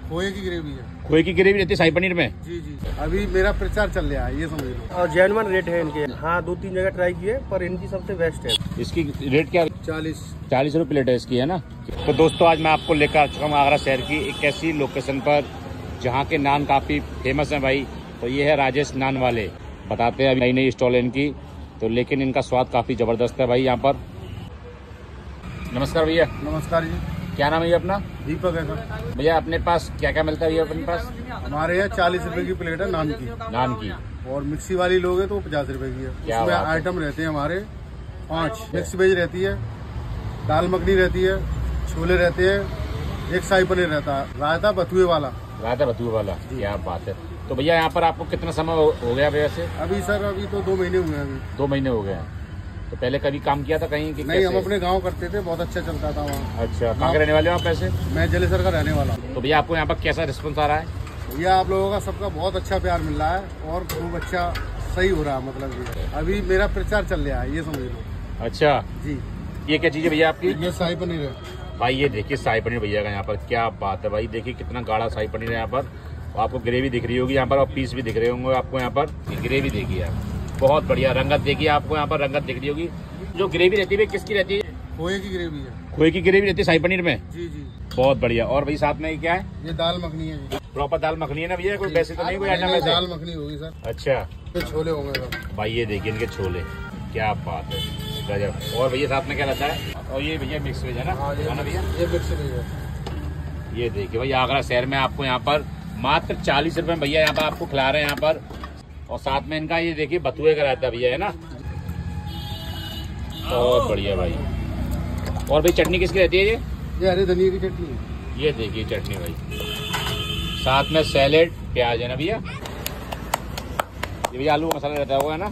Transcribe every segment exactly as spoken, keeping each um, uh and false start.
खोए की ग्रेवी है। खोए की ग्रेवी रहती है शाही पनीर में? जी जी, अभी मेरा प्रचार चल रहा है, ये समझ लो। और जेन्युइन रेट है इनके। हाँ, दो तीन जगह ट्राई किए पर इनकी सबसे बेस्ट है। इसकी रेट क्या? चालीस चालीस रुपये प्लेट है इसकी, है ना। तो दोस्तों आज मैं आपको लेकर आ चुका हूँ आगरा शहर की एक ऐसी लोकेशन पर जहाँ के नान काफ़ी फेमस हैं भाई। तो ये है राजेश नान वाले। बताते हैं अभी नई नई स्टॉल है इनकी, तो लेकिन इनका स्वाद काफ़ी ज़बरदस्त है भाई यहाँ पर। नमस्कार भैया। नमस्कार जी। क्या नाम है ये अपना? दीपक है सर। भैया अपने पास क्या क्या मिलता है भैया अपने पास? हमारे यहाँ चालीस रुपए की प्लेट है नान की। नान की। और मिक्सी वाली लोगे तो पचास रुपए की है। क्या उसमें बात है। आइटम रहते हैं हमारे पाँच। मिक्स वेज रहती है, दाल मखनी रहती है, छोले रहते हैं, एक शाही पनीर रहता है, रायता बथुए वाला। रायता बथुए वाला, क्या बात है। तो भैया यहाँ पर आपको कितना समय हो, हो गया भैया से? अभी सर अभी तो दो महीने हुए हैं। अभी दो महीने हो गए हैं। तो पहले कभी काम किया था कहीं कि नहीं? कैसे? हम अपने गांव करते थे, बहुत अच्छा चलता था वहाँ। अच्छा, कहाँ के रहने वाले हो आप वैसे? मैं जलेसर का रहने वाला हूँ। तो भैया आपको यहाँ पर कैसा रिस्पॉन्स आ रहा है? भैया आप लोगों का सबका बहुत अच्छा प्यार मिल रहा है और खूब अच्छा सही हो रहा है। मतलब ये अभी मेरा प्रचार चल रहा है, ये समझ लो। अच्छा जी। ये क्या चीज़ है भैया आपकी? ये शाही पनीर है भाई। ये देखिए शाही पनीर भैया का यहाँ पर, क्या बात है भाई। देखिए कितना गाढ़ा शाही पनीर है यहाँ पर। आपको ग्रेवी दिख रही होगी यहाँ पर और पीस भी दिख रहे होंगे आपको यहाँ पर। ग्रेवी देखिए आप, बहुत बढ़िया। रंगत देखिए आपको यहाँ पर, रंगत दिख रही होगी। जो ग्रेवी रहती है किसकी रहती है? खोए की ग्रेवी है। खोए की ग्रेवी रहती है शाही पनीर में? जी जी, बहुत बढ़िया। और भाई साथ में क्या है? ये दाल मखनी है जी। प्रॉपर दाल मखनी है ना भैया? कोई वैसे तो नहीं कोई आइटम ऐसे? दाल मखनी होगी सर। अच्छा, ये छोले होंगे सर। भाई ये देखिए इनके छोले, क्या बात है, गजब। और भैया साथ में क्या रहता है? और ये भैया मिक्स वेज है ना? हाँ, है ना भैया? ये मिक्स वेज है। ये देखिए भाई आगरा शहर में आपको यहाँ पर मात्र चालीस रुपए में भैया यहाँ पर आपको खिला रहे हैं यहाँ पर। और साथ में इनका ये देखिए बथुए का रहता है भैया, है ना। बहुत बढ़िया भाई। और भाई चटनी किसकी रहती है ये? ये हरे धनिया की चटनी है। ये देखिए चटनी भाई, साथ में सैलेड, प्याज है ना भैया। ये भैया आलू का मसाला रहता है वो, है ना।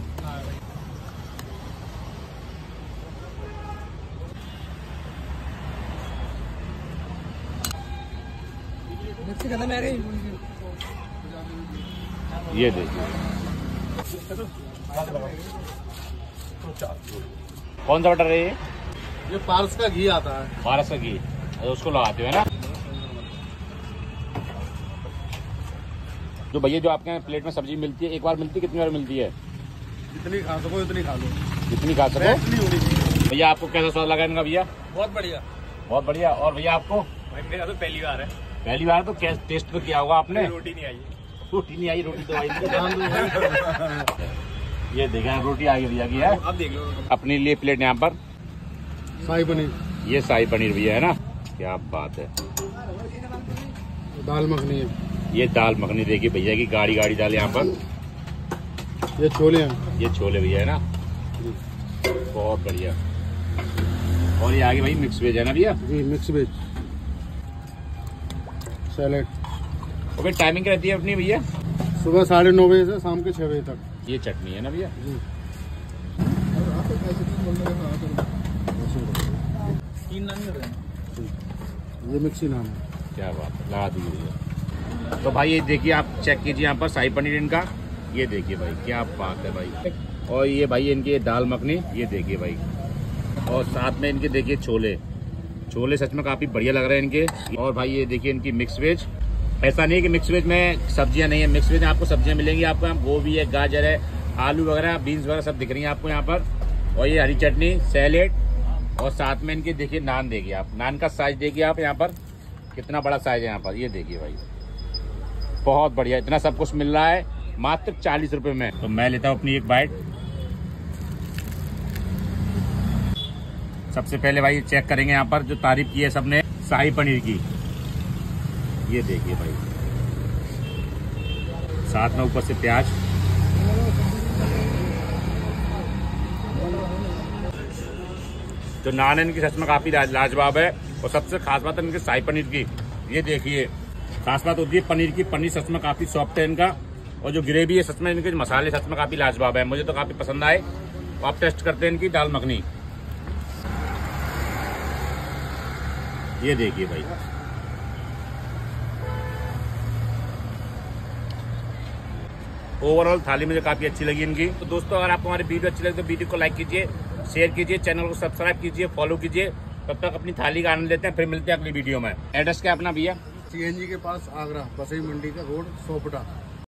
ये देखिए कौन सा बटर है ये? ये पारस का घी आता है। पारस का घी, अच्छा उसको लगाते हो, है ना। जो भैया जो आपके यहाँ प्लेट में सब्जी मिलती है, एक बार मिलती है, कितनी बार मिलती है? जितनी खा सको उतनी खा लो, जितनी खा सको। भैया आपको कैसा स्वाद लगा इनका भैया? बहुत बढ़िया, बहुत बढ़िया। और भैया आपको? भाई मेरा तो पहली बार है। पहली बार? तो क्या टेस्ट तो किया होगा आपने? रोटी नहीं आई। रोटी नहीं आई? रोटी तो आई। ये देखें रोटी आ गई भैया की, है। अब देख लो अपने लिए प्लेट यहाँ पर शाही पनीर। ये शाही पनीर भैया, है ना, क्या बात है। दाल मखनी है। ये दाल मखनी देखिए भैया की, गाड़ी गाड़ी दाल यहाँ पर। ये छोले हैं। ये छोले भैया, है ना, बहुत बढ़िया। और ये आगे भाई मिक्स वेज है ना भैया? जी, मिक्स वेज, सैलेड। और भाई टाइमिंग क्या रहती है अपनी भैया? सुबह साढ़े नौ बजे से शाम के छह बजे तक। ये चटनी है ना भैया? जी। ये मिक्सी नाम है। क्या बात है, लगा दीजिए भैया। तो भाई ये देखिए आप चेक कीजिए यहाँ पर शाही पनीर इनका, ये देखिए भाई, क्या बात है भाई। और ये भाई इनकी ये दाल मखनी, ये देखिए भाई। और साथ में इनके देखिए छोले, छोले सच में काफ़ी बढ़िया लग रहे हैं इनके। और भाई ये देखिए इनकी मिक्स वेज। ऐसा नहीं कि मिक्स वेज में सब्जियां नहीं है, मिक्स वेज में आपको सब्जियां मिलेंगी। आपको यहाँ गोभी है, गाजर है, आलू वगैरह, बीन्स वगैरह सब दिख रही हैं आपको यहाँ पर। और ये हरी चटनी, सैलेड, और साथ में इनके देखिए नान देखिए आप। नान का साइज देखिए आप यहाँ पर, कितना बड़ा साइज है यहाँ पर, ये देखिए भाई, बहुत बढ़िया। इतना सब कुछ मिल रहा है मात्र चालीस रुपए में। तो मैं लेता हूँ अपनी एक बाइट। सबसे पहले भाई चेक करेंगे यहाँ पर जो तारीफ की है सबने शाही पनीर की, ये देखिए भाई, साथ में ऊपर से प्याज। जो नान इनकी सच में काफी लाजवाब है। और सबसे खास बात है इनके शाही पनीर की, ये देखिए, खास बात होती है पनीर की। पनीर सच में काफी सॉफ्ट है इनका। और जो ग्रेवी है सच में, इनके मसाले सच में काफी लाजवाब है, मुझे तो काफी पसंद आए। तो आप टेस्ट करते हैं इनकी दाल मखनी, ये देखिए भाई, ओवरऑल थाली मुझे काफी अच्छी लगी इनकी। तो दोस्तों अगर आपको हमारी वीडियो अच्छी लगी तो वीडियो को लाइक कीजिए, शेयर कीजिए, चैनल को सब्सक्राइब कीजिए, फॉलो कीजिए। तब तक अपनी थाली का आनंद लेते हैं, फिर मिलते हैं अगली वीडियो में। एड्रेस क्या अपना भैया? सीएनजी के पास आगरा बसई मंडी का रोड सोपटा।